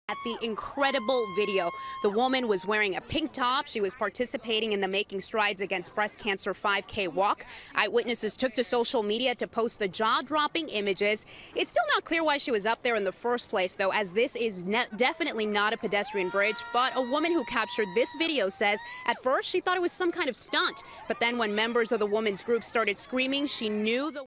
At the incredible video. The woman was wearing a pink top. She was participating in the Making Strides Against Breast Cancer 5K walk. Eyewitnesses took to social media to post the jaw-dropping images. It's still not clear why she was up there in the first place, though, as this is definitely not a pedestrian bridge. But a woman who captured this video says at first she thought it was some kind of stunt. But then when members of the woman's group started screaming, she knew the